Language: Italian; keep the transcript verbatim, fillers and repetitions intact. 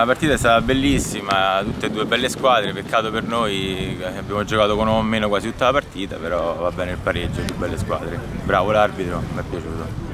partita è stata bellissima, tutte e due belle squadre, peccato per noi, abbiamo giocato con uno o meno quasi tutta la partita, però va bene il pareggio, due belle squadre. Bravo l'arbitro, mi è piaciuto.